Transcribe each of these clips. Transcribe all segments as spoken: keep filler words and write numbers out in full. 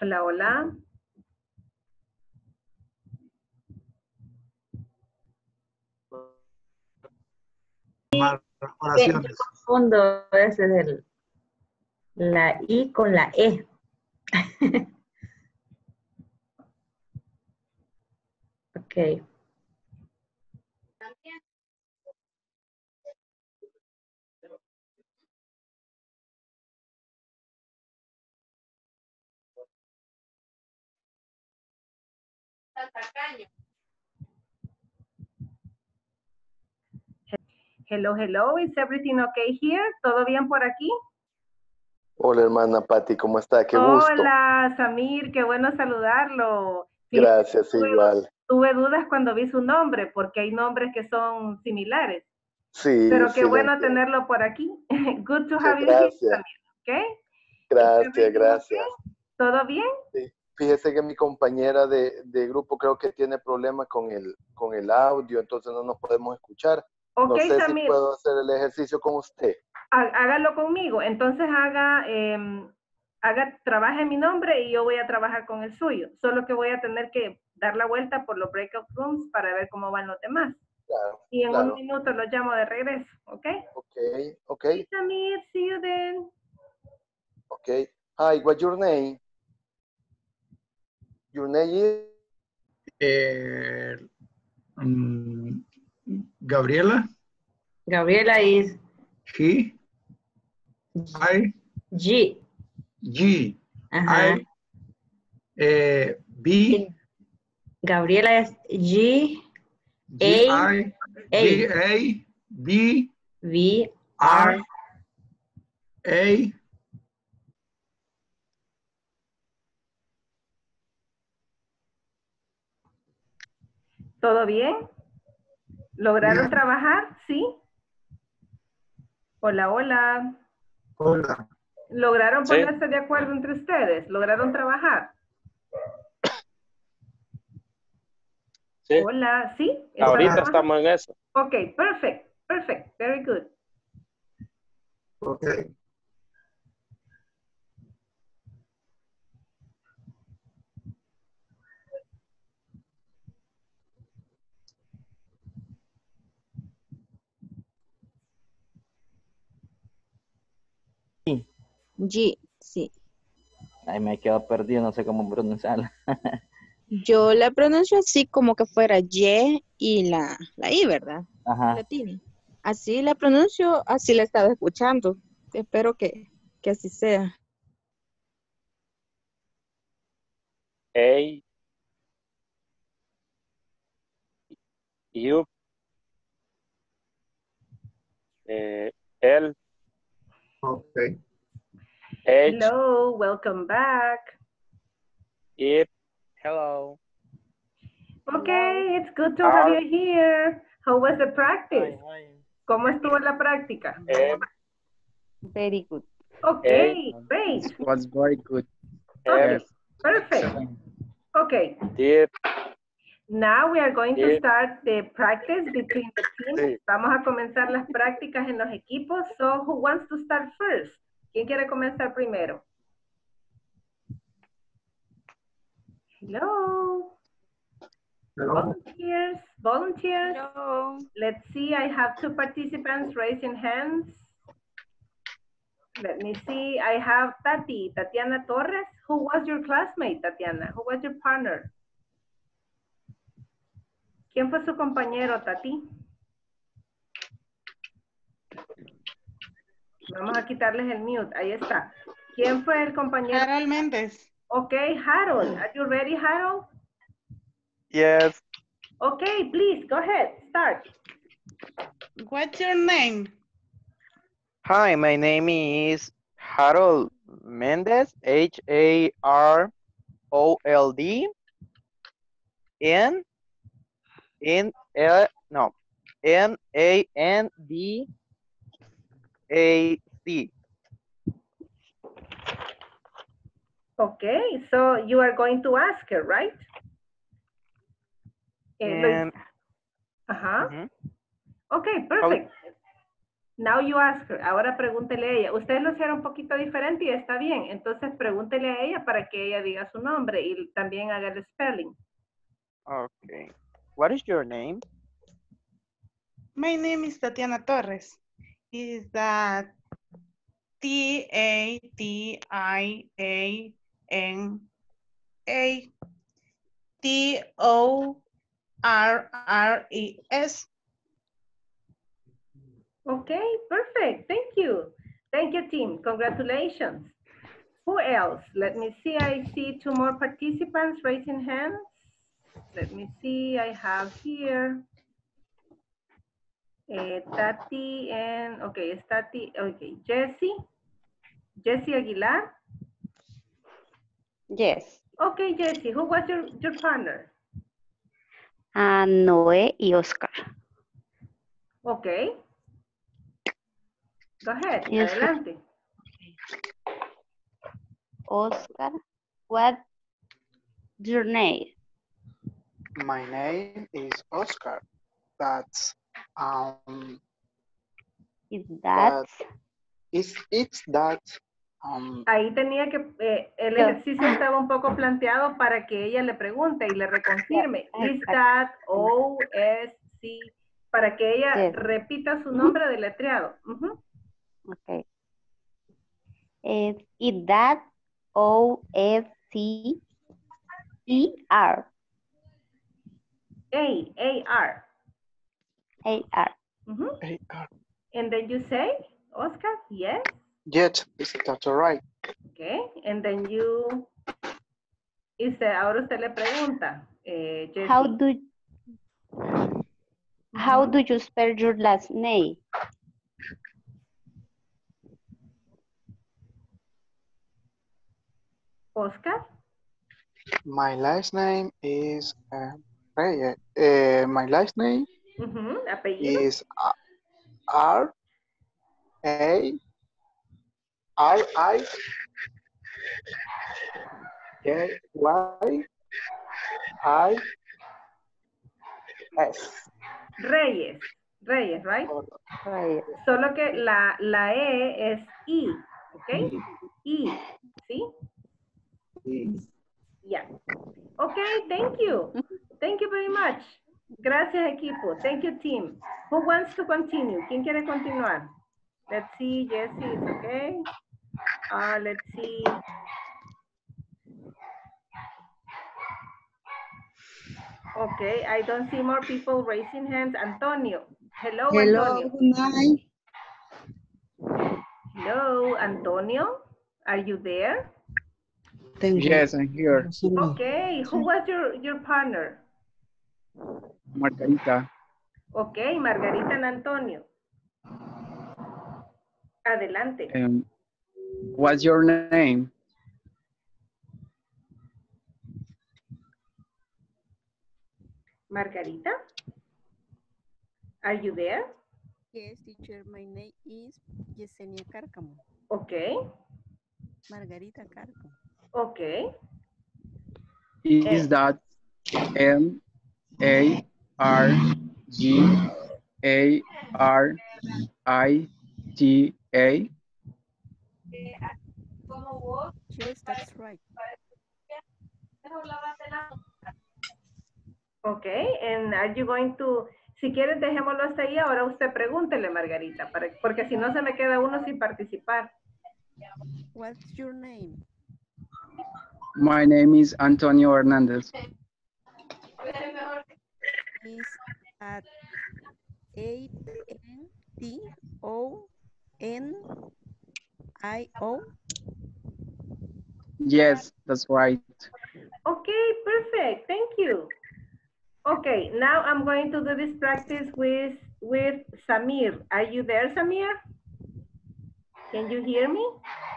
Hola, hola. Que yo confundo ese del la I con la E. Ok. Hello, hello. Is everything okay here? ¿Todo bien por aquí? Hola, hermana Patti, ¿cómo está? Qué gusto. Hola, Samir, qué bueno saludarlo. Fíjese, Gracias, tuve, igual. tuve dudas cuando vi su nombre, porque hay nombres que son similares. Sí, Pero qué sí, lo bueno entiendo. tenerlo por aquí. Good to Muchas have you here, gracias. Samir. ¿Ok? Gracias, gracias. Okay? ¿Todo bien? Sí. Fíjese que mi compañera de, de grupo creo que tiene problemas con el, con el audio, entonces no nos podemos escuchar. Ok, No sé si Samir, puedo hacer el ejercicio con usted. há- hágalo conmigo. Entonces haga, eh, haga, trabaje mi nombre y yo voy a trabajar con el suyo. Solo que voy a tener que dar la vuelta por los breakout rooms para ver cómo van los demás. Claro, Y en un claro. minuto los llamo de regreso, ¿ok? Ok, ok, Sí, Samir, see you then. ok. Hi, what's your name? Your name is? Eh, um, Gabriela, Gabriela is he, I, G. G, Ajá. I, eh, B, Gabriela es G, G, A, I, G, A, A, B, V, R, R. A, ¿Todo bien? ¿Lograron yeah. trabajar? ¿Sí? Hola, hola. Hola. ¿Lograron Sí, ponerse de acuerdo entre ustedes? ¿Lograron trabajar? sí. Hola, ¿sí? ¿Están Ahorita trabajando? estamos en eso. Ok, perfect, perfect, very good. Okay. G, sí. Ahí me quedo perdido, no sé cómo pronunciarla. Yo la pronuncio así como que fuera Y y la, la I, ¿verdad? Ajá. Latina. Así la pronuncio, así la estaba escuchando. Espero que, que así sea. A, U, eh, L, Okay. H, Hello, welcome back. I, hello, Okay, it's good to have R, you here. How was the practice? ¿Cómo estuvo la práctica? M, Very good. Okay, A, great. It was very good. Okay, F, Yes. perfect. Excellent. Okay, D, now we are going to E, start the practice between the teams. C. Vamos a comenzar las prácticas en los equipos. So, who wants to start first? ¿Quién quiere comenzar primero? Hello. Hello. Volunteers, volunteers. Hello. Let's see, I have two participants raising hands. Let me see, I have Tati, Tatiana Torres. Who was your classmate, Tatiana? Who was your partner? ¿Quién fue su compañero, Tati? Vamos a quitarles el mute, ahí está. ¿Quién fue el compañero? Harold Méndez. Okay, Harold, are you ready, Harold? Yes. Okay, please, go ahead, start. What's your name? Hi, my name is Harold Mendez, H A R O L D, N, N, L, no, N A N D A C. Okay, so you are going to ask her, right? Eh, lo- And Ajá. mhm. Okay, How- perfect. Now you ask her. Ahora pregúntele a ella. Ustedes lo hicieron un poquito diferente y está bien. Entonces pregúntele a ella para que ella diga su nombre y también haga el spelling. Okay. What is your name? My name is Tatiana Torres. Is that T A T I A N A T O R R E S. Okay, perfect. Thank you. Thank you, team. Congratulations. Who else? Let me see. I see two more participants raising hands. Let me see. I have here uh, Tati and, okay, it's Tati. Okay, Jessie. Jessie Aguilar. Yes. Okay, Jessie. Who was your, your partner? Uh, Noé y Oscar. Okay. Go ahead. Yes. Adelante. Oscar, what your name? My name is Oscar. That's um. Is that? that is it's that um. Ahí tenía que, eh, el No. ejercicio estaba un poco planteado para que ella le pregunte y le reconfirme. Is Exacto. that O S C? Para que ella Yes. repita su nombre deletreado. Ujú. Okay. Is it that O S C E R? A, A R. A R. Ujú. A R. And then you say, Oscar, yes. Yet is that right? Okay. And then you, y se, ahora usted le pregunta, eh, Jessie. How do How do you spell your last name? Oscar. My last name is uh, Reyes. Uh, my last name Ujú. Apellido. is uh, R A R I K Y I S. Reyes. Reyes, right? Right. Solo que la, la E es I, ¿ok? I, ¿sí? Ya. Ok, thank you. Thank you very much. Gracias, equipo. Thank you, team. Who wants to continue? ¿Quién quiere continuar? Let's see, Jessie, it's okay. Uh, let's see. Okay, I don't see more people raising hands. Antonio. Hello, Hello, Antonio. good night. Hello, Antonio. Are you there? Tengo- Yes, I'm here. Okay, who was your, your partner? Margarita. Okay, Margarita and Antonio. Adelante. Um, what's your name? Margarita? Are you there? Yes, teacher. My name is Yesenia Cárcamo. Okay, Margarita Cárcamo. okay. Is that M A R G A R I T A? Yes, that's right. Okay, and are you going to, si quieres dejémoslo hasta ahí, ahora usted pregúntele, Margarita, para, porque si no se me queda uno sin participar. What's your name? My name is Antonio Hernandez. Is at A N T O N I O? Yes, that's right. Okay, perfect. Thank you. Okay, now I'm going to do this practice with, with Samir. Are you there, Samir? Can you hear me?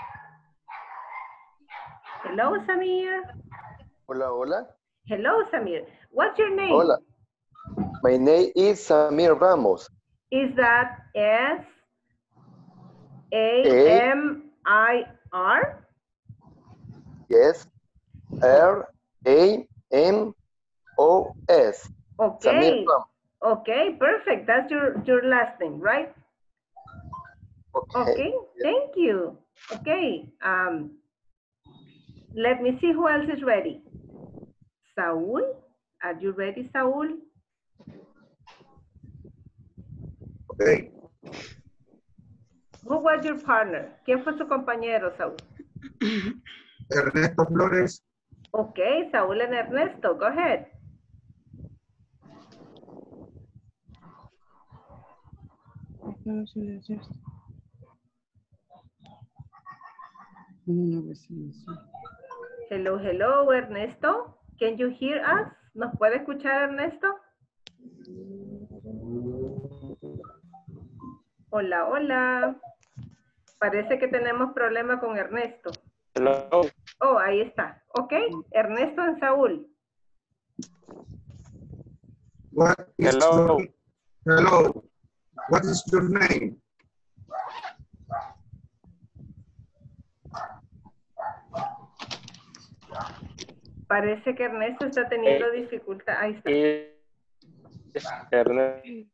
Hello, Samir. Hola, hola. Hello, Samir. What's your name? Hola. My name is Samir Ramos. Is that S A M I R? Yes. R A M O S. Samir Okay. Ramos. Okay, perfect. That's your, your last name, right? Okay, thank you. Okay, um, let me see who else is ready. Saul, are you ready, Saul? Okay. Who was your partner? ¿Quién fue su compañero, Saúl? Ernesto Flores. Okay, Saúl and Ernesto, go ahead. Hello, hello, Ernesto. Can you hear us? ¿Nos puede escuchar, Ernesto? Hola, hola. Parece que tenemos problema con Ernesto. Hello. Oh, ahí está. Ok, Ernesto and Saúl. What is Hello. Your, hello. What is your name? Parece que Ernesto está teniendo dificultad. Ahí está. Ernesto.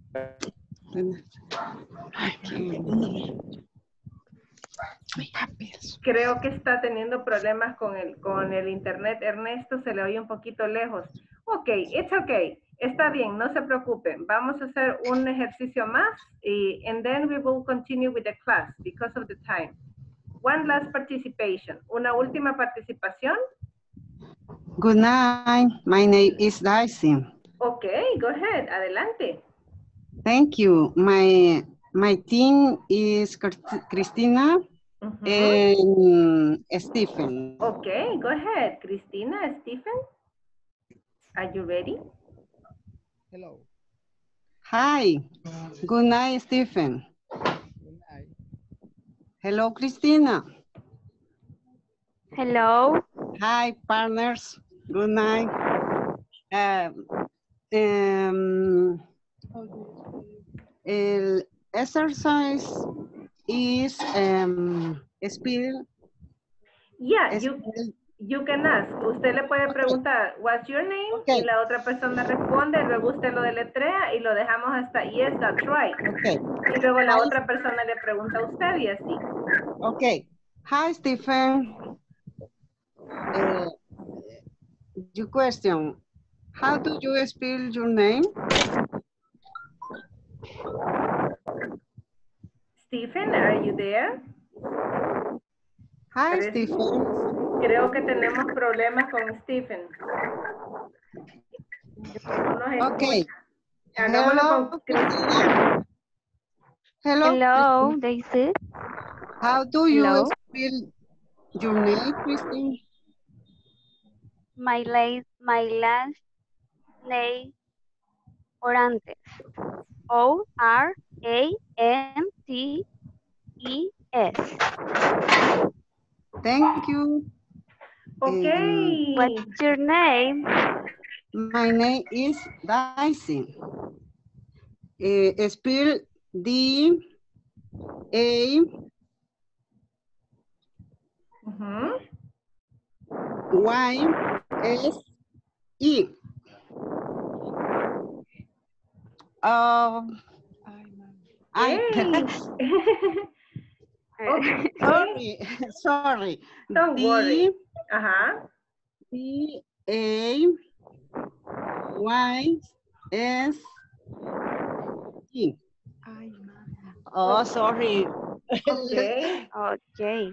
Creo que está teniendo problemas con el, con el internet. Ernesto se le oye un poquito lejos. Ok, it's okay. Está bien, no se preocupen. Vamos a hacer un ejercicio más y and then we will continue with the class because of the time. One last participation. Una última participación. Good night. My name is Daisy. Ok, go ahead. Adelante. Thank you. My my team is Cristina Uh-huh. and Stephen. Okay, go ahead. Cristina, Stephen. Are you ready? Hello. Hi. Good night, Stephen. Good night. Hello, Christina. Hello. Hi, partners. Good night. Um, um, el exercise is um, spell. Yeah, you, you can ask. Usted le puede preguntar, what's your name? Okay. Y la otra persona responde, luego usted lo deletrea y lo dejamos hasta, yes, that's right. Okay. Y luego la otra persona le pregunta a usted y así. Okay. Hi, Stephen. Uh, your question. How do you spell your name? Stephen, are you there? Hi, Parece- Stephen. Creo que tenemos problemas con Stephen. No nos Okay. escucha. Hagámoslo Hello, con Cristina. Hello. Hello, Christine. Daisy. How do you Hello. spell your name, Christine? My last, my last name Orantes. O R A N T E S. Thank you. Okay. What's your name? My name is Daisy. Uh, spell D A Uh-huh. Y S E. Um, I, Okay. sorry, sorry. Don't D, worry. Ajá. D A Y S E. Oh, sorry. Okay. Okay.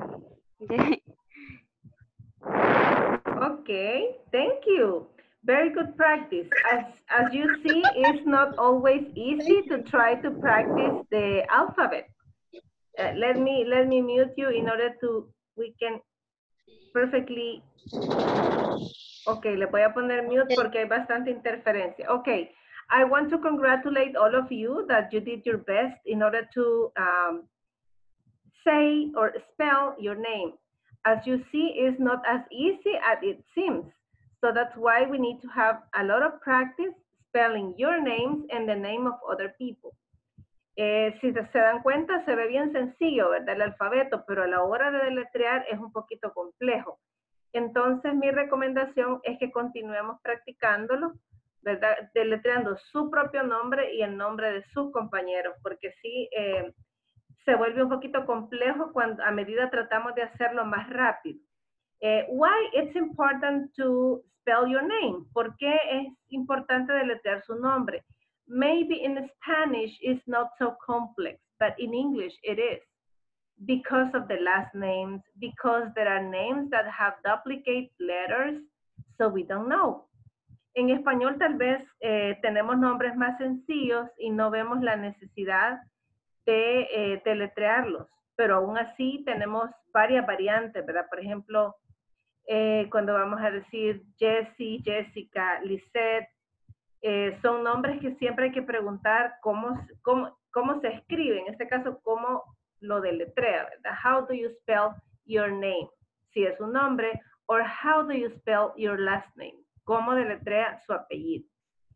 Okay. Thank you. Very good practice. As as you see, it's not always easy to try to practice the alphabet. Uh, let me let me mute you in order to we can perfectly. Okay, le voy a poner mute porque hay bastante interferencia. Okay, I want to congratulate all of you that you did your best in order to um, say or spell your name. As you see, it's not as easy as it seems. So that's why we need to have a lot of practice spelling your names and the name of other people. Eh, si se dan cuenta, se ve bien sencillo, ¿verdad? El alfabeto, pero a la hora de deletrear es un poquito complejo. Entonces, mi recomendación es que continuemos practicándolo, ¿verdad? Deletreando su propio nombre y el nombre de sus compañeros, porque sí, eh, se vuelve un poquito complejo cuando a medida tratamos de hacerlo más rápido. Eh, why it's important to spell your name? ¿Por qué es importante deletrear su nombre? Maybe in Spanish it's not so complex, but in English it is. Because of the last names, because there are names that have duplicate letters, so we don't know. En español tal vez eh, tenemos nombres más sencillos y no vemos la necesidad de eh, deletrearlos, pero aún así tenemos varias variantes, ¿verdad? Por ejemplo, eh, cuando vamos a decir Jessie, Jessica, Lisette, eh, son nombres que siempre hay que preguntar cómo, cómo, cómo se escribe, en este caso, cómo lo deletrea, ¿verdad? How do you spell your name? Si es un nombre, or how do you spell your last name? ¿Cómo deletrea su apellido?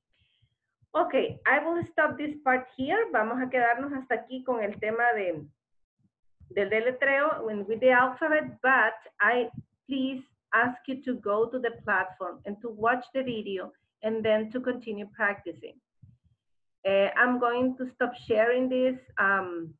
Ok, I will stop this part here. Vamos a quedarnos hasta aquí con el tema de, del deletreo with the alphabet, but I please ask you to go to the platform and to watch the video and then to continue practicing. Uh, I'm going to stop sharing this um,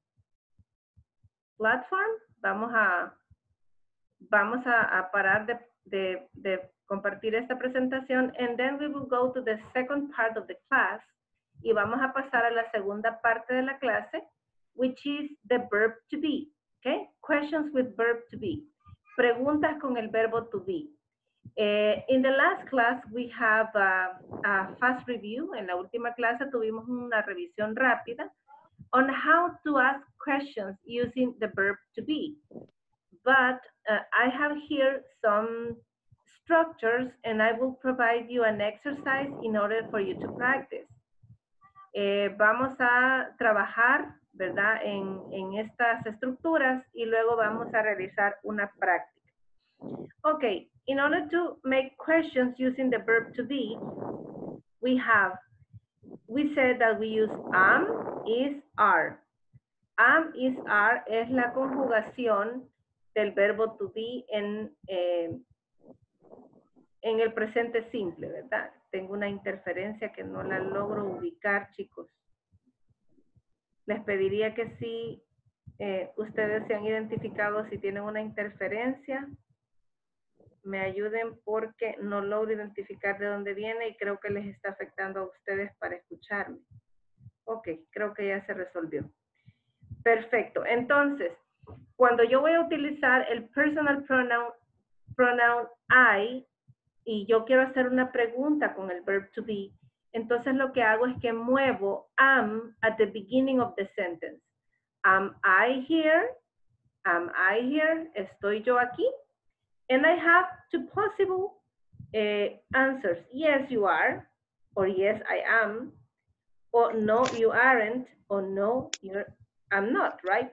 platform. Vamos a, vamos a, a parar de, de, de compartir esta presentación, and then we will go to the second part of the class, y vamos a pasar a la segunda parte de la clase, which is the verb to be, okay? Questions with verb to be. Preguntas con el verbo to be. Uh, in the last class, we have a, a fast review. En la última clase tuvimos una revisión rápida on how to ask questions using the verb to be. But uh, I have here some structures, and I will provide you an exercise in order for you to practice. Eh, vamos a trabajar, ¿verdad? En, en estas estructuras y luego vamos a realizar una práctica. Okay, in order to make questions using the verb to be, we have, we said that we use am, is, are. Am, is, are es la conjugación del verbo to be en, eh, en el presente simple, ¿verdad? Tengo una interferencia que no la logro ubicar, chicos. Les pediría que si eh, ustedes se han identificado si tienen una interferencia, me ayuden porque no logro identificar de dónde viene y creo que les está afectando a ustedes para escucharme. Ok, creo que ya se resolvió. Perfecto. Entonces, cuando yo voy a utilizar el personal pronoun, pronoun I, y yo quiero hacer una pregunta con el verb to be, entonces lo que hago es que muevo am at the beginning of the sentence. Am I here? Am I here? ¿Estoy yo aquí? And I have two possible uh, answers. Yes, you are. Or yes, I am. Or no, you aren't. Or no, you're, I'm not, right?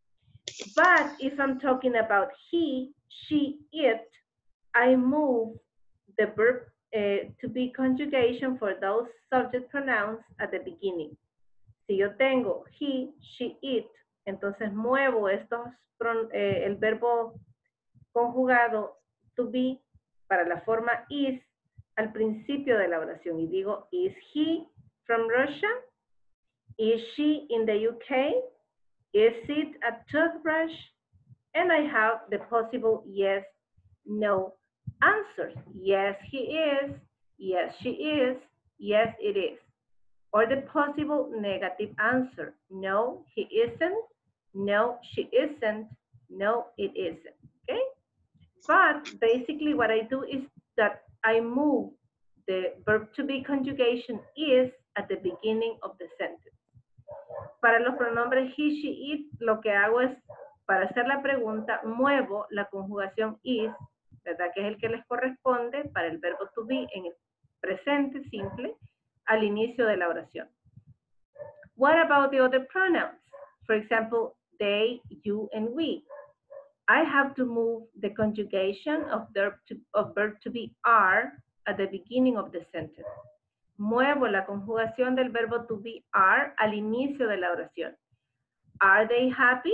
But if I'm talking about he, she, it, I move the verb uh, to be conjugation for those subject pronouns at the beginning. Si yo tengo he, she, it, entonces muevo estos, eh, el verbo conjugado to be para la forma is al principio de la oración y digo, is he from Russia? Is she in the U K? Is it a toothbrush? And I have the possible yes, no answers. Yes, he is. Yes, she is. Yes, it is. Or the possible negative answer. No, he isn't. No, she isn't. No, it isn't. Okay? But basically what I do is that I move the verb to be conjugation is at the beginning of the sentence. Para los pronombres he, she, it, lo que hago es, para hacer la pregunta, muevo la conjugación is, ¿verdad? Que es el que les corresponde para el verbo to be en el presente simple al inicio de la oración. What about the other pronouns? For example, they, you, and we. I have to move the conjugation of verb to, of verb to be are at the beginning of the sentence. Muevo la conjugación del verbo to be are al inicio de la oración. Are they happy?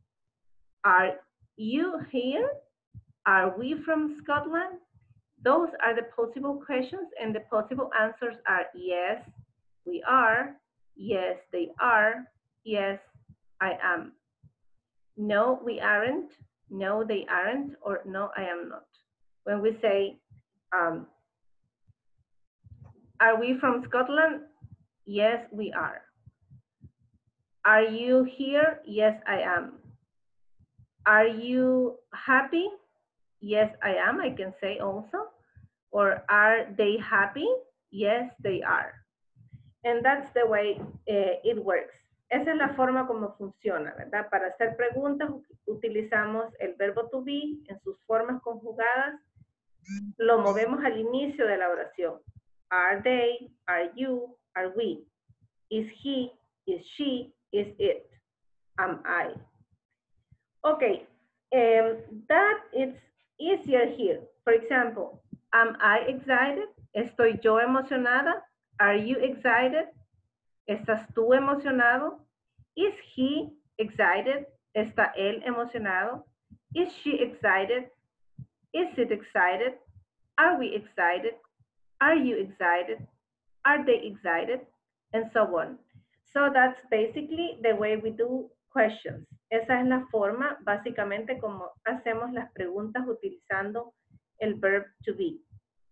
Are you here? Are we from Scotland? Those are the possible questions, and the possible answers are yes, we are. Yes, they are. Yes, I am. no, we aren't, no, they aren't, or no, I am not. When we say, um, are we from Scotland? Yes, we are. Are you here? Yes, I am. Are you happy? Yes, I am, I can say also. Or are they happy? Yes, they are. And that's the way uh, it works. Esa es la forma como funciona, ¿verdad? Para hacer preguntas utilizamos el verbo to be en sus formas conjugadas. Lo movemos al inicio de la oración. Are they? Are you? Are we? Is he? Is she? Is it? Am I? Okay, um, that is easier here. For example, am I excited? ¿Estoy yo emocionada? Are you excited? ¿Estás tú emocionado? Is he excited? ¿Está él emocionado? Is she excited? Is it excited? Are we excited? Are you excited? Are they excited? And so on. So that's basically the way we do questions. Esa es la forma, básicamente, como hacemos las preguntas utilizando el verb to be.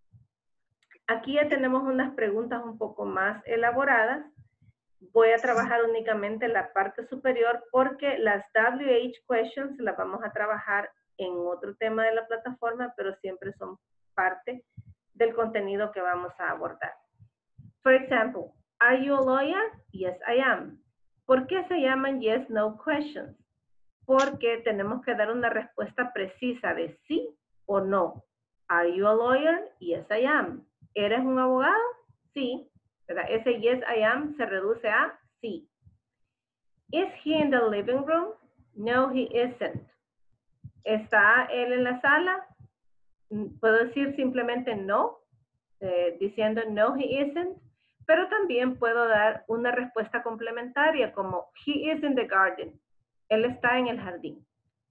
Aquí ya tenemos unas preguntas un poco más elaboradas. Voy a trabajar únicamente la parte superior porque las W H questions las vamos a trabajar en otro tema de la plataforma, pero siempre son parte del contenido que vamos a abordar. For example, are you a lawyer? Yes, I am. ¿Por qué se llaman yes, no questions? Porque tenemos que dar una respuesta precisa de sí o no. Are you a lawyer? Yes, I am. ¿Eres un abogado? Sí. ¿Verdad? Ese yes, I am se reduce a sí. Is he in the living room? No, he isn't. ¿Está él en la sala? Puedo decir simplemente no, eh, diciendo no, he isn't. Pero también puedo dar una respuesta complementaria como he is in the garden. Él está en el jardín.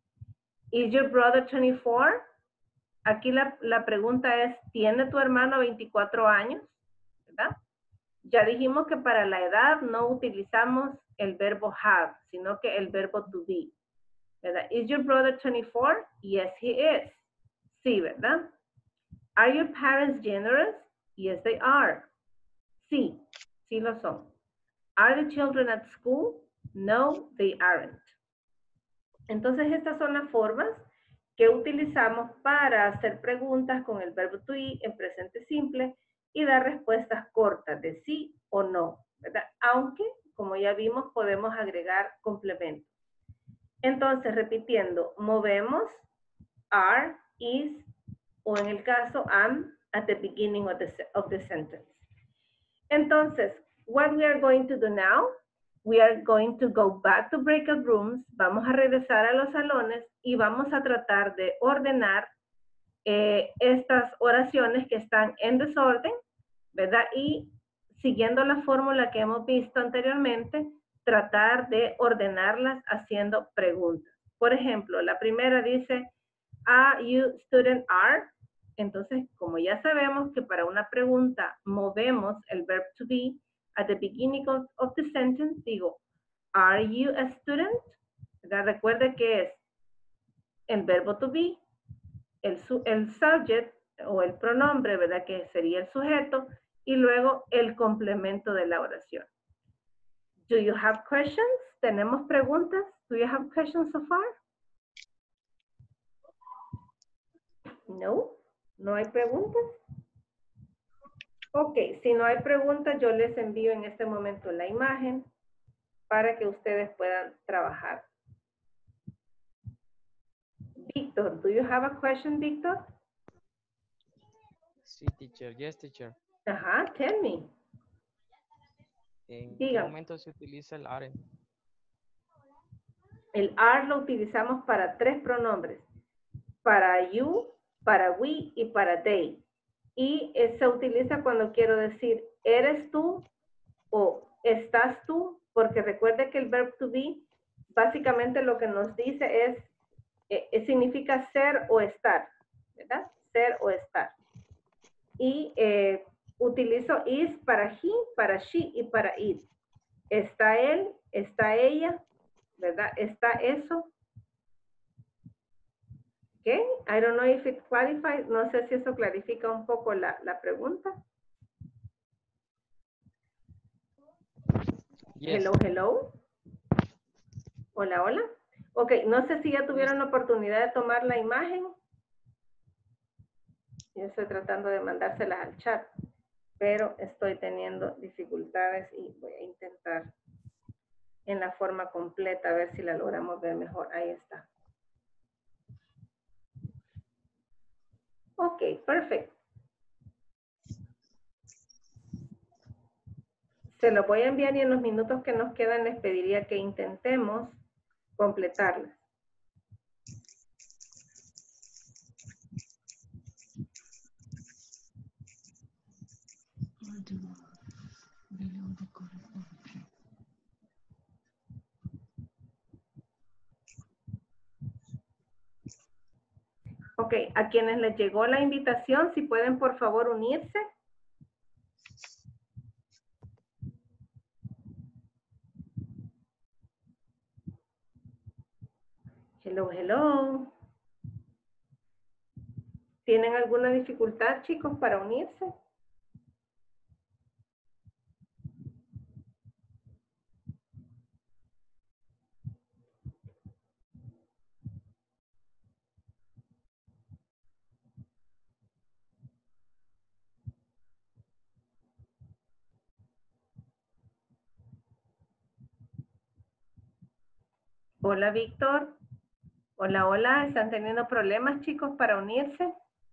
Is your brother twenty-four? Aquí la, la pregunta es, ¿tiene tu hermano veinticuatro años? ¿Verdad? Ya dijimos que para la edad no utilizamos el verbo have, sino que el verbo to be. ¿Verdad? Is your brother twenty-four? Yes, he is. Sí, ¿verdad? Are your parents generous? Yes, they are. Sí, sí lo son. Are the children at school? No, they aren't. Entonces, estas son las formas que utilizamos para hacer preguntas con el verbo to be en presente simple y dar respuestas cortas de sí o no, ¿verdad? Aunque, como ya vimos, podemos agregar complementos. Entonces, repitiendo, movemos are, is, o en el caso am, at the beginning of the, of the sentence. Entonces, what we are going to do now, we are going to go back to breakout rooms, vamos a regresar a los salones y vamos a tratar de ordenar eh, estas oraciones que están en desorden, ¿verdad? Y siguiendo la fórmula que hemos visto anteriormente, tratar de ordenarlas haciendo preguntas. Por ejemplo, la primera dice, are you student are? Entonces, como ya sabemos que para una pregunta movemos el verb to be at the beginning of, of the sentence, digo, are you a student? ¿Verdad? Recuerde que es el verbo to be, el, el subject o el pronombre, ¿verdad? Que sería el sujeto, y luego el complemento de la oración. Do you have questions? ¿Tenemos preguntas? Do you have questions so far? No. ¿No hay preguntas? Ok, si no hay preguntas, yo les envío en este momento la imagen para que ustedes puedan trabajar. Víctor, do you have a question, Víctor? Sí, teacher. Yes, teacher. Ajá, tell me. ¿En Diga. qué momento se utiliza el are? El are lo utilizamos para tres pronombres. Para you, para we y para they. Y se utiliza cuando quiero decir, ¿eres tú o estás tú? Porque recuerde que el verb to be básicamente lo que nos dice es, eh, significa ser o estar, ¿verdad? Ser o estar. Y eh, utilizo is para he, para she y para it. Está él, está ella, ¿verdad? Está eso, Okay, I don't know if it qualifies. No sé si eso clarifica un poco la, la pregunta. Yes. Hello, hello. Hola, hola. Ok, no sé si ya tuvieron la oportunidad de tomar la imagen. Yo estoy tratando de mandárselas al chat, pero estoy teniendo dificultades y voy a intentar en la forma completa a ver si la logramos ver mejor. Ahí está. Ok, perfecto. Se lo voy a enviar y en los minutos que nos quedan les pediría que intentemos completarlas. Ok, a quienes les llegó la invitación, si pueden por favor unirse. Hello, hello. ¿Tienen alguna dificultad, chicos, para unirse? Hola, Víctor. Hola, hola. ¿Están teniendo problemas, chicos, para unirse?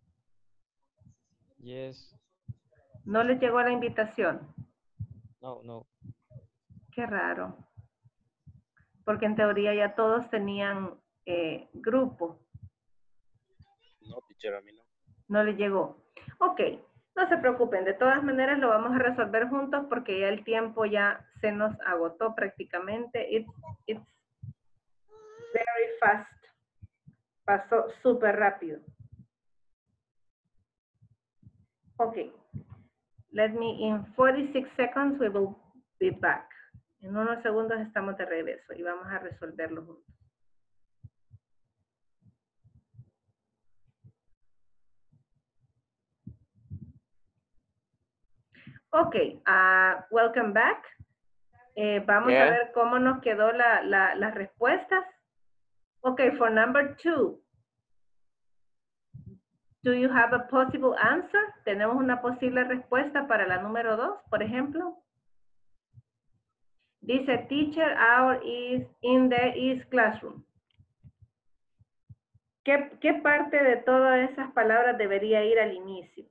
Yes. ¿No les llegó la invitación? No, no. Qué raro. Porque en teoría ya todos tenían eh, grupo. No, teacher, a mí no. No les llegó. Ok, no se preocupen. De todas maneras lo vamos a resolver juntos porque ya el tiempo ya se nos agotó prácticamente. It's, it's very fast. Pasó súper rápido. Ok. Let me, in forty-six seconds, we will be back. En unos segundos estamos de regreso y vamos a resolverlo juntos. Ok, uh, welcome back. Eh, vamos Yeah. a ver cómo nos quedó la, la, las respuestas. Ok, for number two. Do you have a possible answer? ¿Tenemos una posible respuesta para la número dos, por ejemplo? Dice, teacher hour is in the is classroom. ¿Qué, ¿Qué parte de todas esas palabras debería ir al inicio?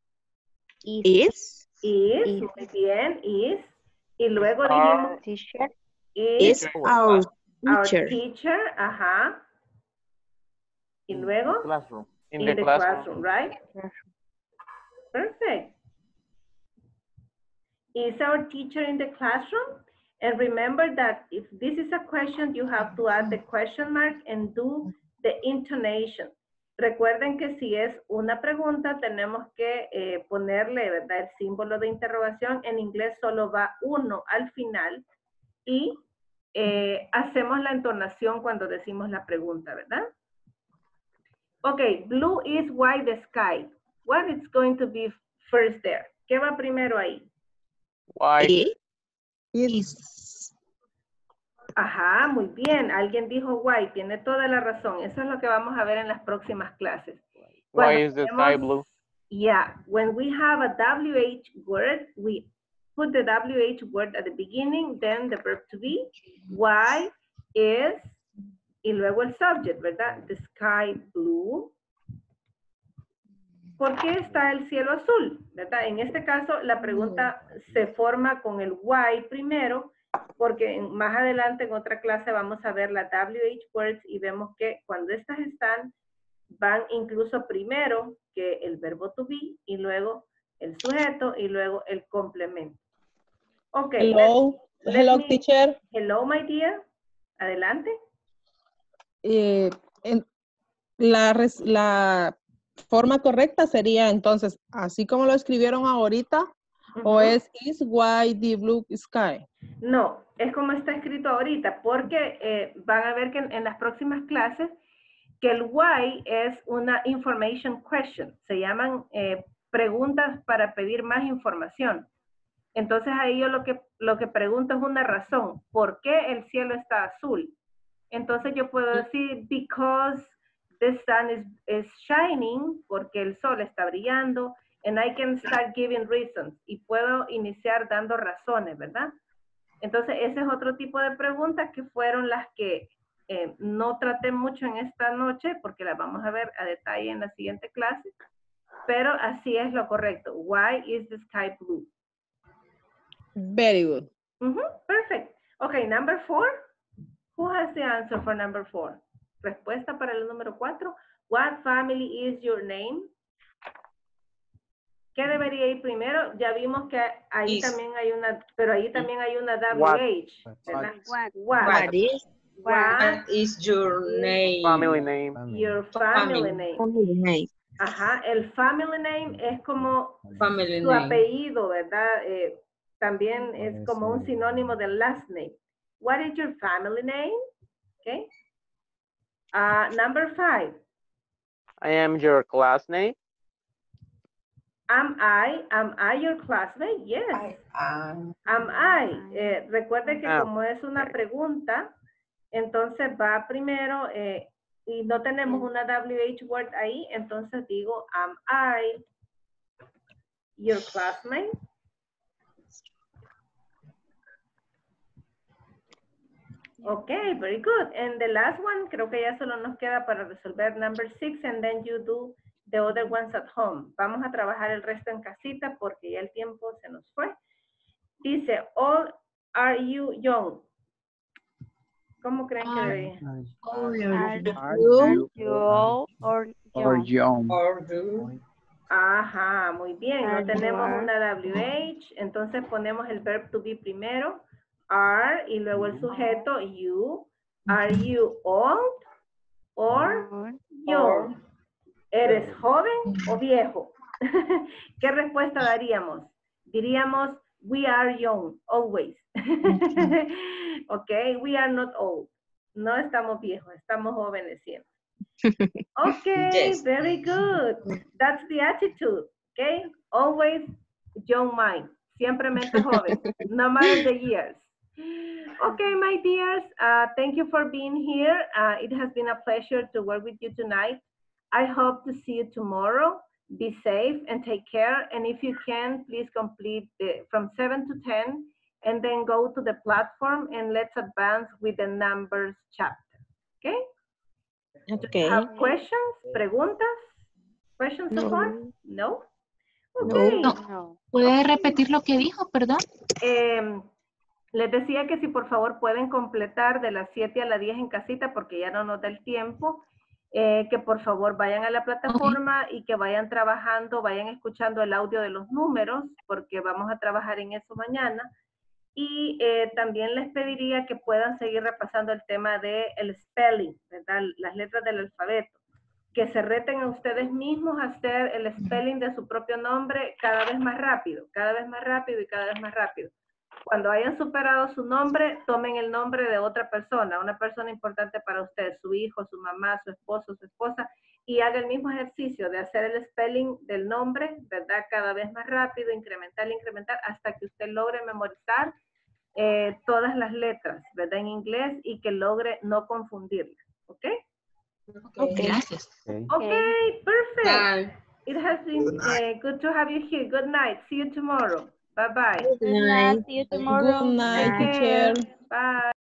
Is. Is, Is. muy bien, is. Y luego Our dijimos, Teacher. is Is our our teacher. teacher, ajá. Y In luego, classroom. in in the the classroom. classroom, right? Perfect. Is our teacher in the classroom? And remember that if this is a question, you have to add the question mark and do the intonation. Recuerden que si es una pregunta, tenemos que eh, ponerle, ¿verdad?, el símbolo de interrogación. En inglés solo va uno al final y eh, hacemos la entonación cuando decimos la pregunta, ¿verdad? Ok, blue is white the sky. What is going to be first there? ¿Qué va primero ahí? White. Is. Ajá, muy bien. Alguien dijo white, tiene toda la razón. Eso es lo que vamos a ver en las próximas clases. Why is the sky blue? Yeah, when we have a W H word, we put the W H word at the beginning, then the verb to be. Why is, y luego el subject, ¿verdad? The sky blue. ¿Por qué está el cielo azul? ¿Verdad? En este caso, la pregunta se forma con el why primero, porque más adelante en otra clase vamos a ver la W H words y vemos que cuando estas están, van incluso primero que el verbo to be y luego el sujeto y luego el complemento. Ok. Hello, let, hello let me, teacher. Hello, my dear. Adelante. Eh, en, la, res, la forma correcta sería entonces, así como lo escribieron ahorita, uh-huh. O es is white the blue sky. No, es como está escrito ahorita, porque eh, van a ver que en, en las próximas clases que el why es una information question. Se llaman eh, preguntas para pedir más información. Entonces ahí yo lo que, lo que pregunto es una razón. ¿Por qué el cielo está azul? Entonces yo puedo decir, because the sun is, is shining, porque el sol está brillando, and I can start giving reasons. Y puedo iniciar dando razones, ¿verdad? Entonces ese es otro tipo de preguntas que fueron las que eh, no traté mucho en esta noche, porque las vamos a ver a detalle en la siguiente clase. Pero así es lo correcto. Why is the sky blue? Very good. Mm-hmm, perfect. Okay, number four. Who has the answer for number four? Respuesta para el número cuatro. What family is your name? ¿Qué debería ir primero? Ya vimos que ahí Is. también hay una, pero ahí también hay una What? W H, ¿verdad? What? What? What is, What what is your name? Family name. your family Family. name. Family name. Ajá, el family name es como Family su name. apellido, ¿verdad? Eh, también es como un sinónimo del last name. What is your family name? Okay. Uh, number five. I am your classmate. Am I, am I your classmate? Yes. I am. Am I. Eh, recuerde que Ah, como es una pregunta, entonces va primero eh, y no tenemos una W H word ahí, entonces digo, am I your classmate? Okay, very good. And the last one, creo que ya solo nos queda para resolver number six, and then you do the other ones at home. Vamos a trabajar el resto en casita porque ya el tiempo se nos fue. Dice, all are you young? ¿Cómo creen que debería? Are Are you you old or or young? young? Or do. Ajá, muy bien. Are No you tenemos are? una W H, entonces ponemos el verb to be primero, are, y luego el sujeto, you. Are you old or Or young? ¿Eres joven o viejo? ¿Qué respuesta daríamos? Diríamos, we are young, always. Ok, we are not old. No estamos viejos, estamos jóvenes siempre. Okay, Yes. very good. That's the attitude, okay? Always young mind, siempre mente joven, no matter the years. Okay, my dears, uh, thank you for being here. Uh, it has been a pleasure to work with you tonight. I hope to see you tomorrow. Be safe and take care. And if you can, please complete the, from seven to ten, and then go to the platform and let's advance with the numbers chapter, okay? Okay. Have questions? ¿Preguntas? Questions so No. far? No? Okay. no. ¿Puede repetir lo que dijo, perdón? Eh, les decía que si por favor pueden completar de las siete a las diez en casita porque ya no nos da el tiempo, eh, que por favor vayan a la plataforma okay. y que vayan trabajando, vayan escuchando el audio de los números porque vamos a trabajar en eso mañana. Y eh, también les pediría que puedan seguir repasando el tema del spelling, ¿verdad? Las letras del alfabeto. Que se reten a ustedes mismos a hacer el spelling de su propio nombre cada vez más rápido, cada vez más rápido y cada vez más rápido. Cuando hayan superado su nombre, tomen el nombre de otra persona, una persona importante para ustedes, su hijo, su mamá, su esposo, su esposa, y haga el mismo ejercicio de hacer el spelling del nombre, ¿verdad? Cada vez más rápido, incrementar, incrementar, hasta que usted logre memorizar eh, todas las letras, ¿verdad? En inglés y que logre no confundirlas, ¿ok? Okay. Gracias. Okay, perfect. Bye. It has been uh, good to have you here. Good night. See you tomorrow. Bye-bye. Good night. See you tomorrow. Good night, Take care. teacher. Bye.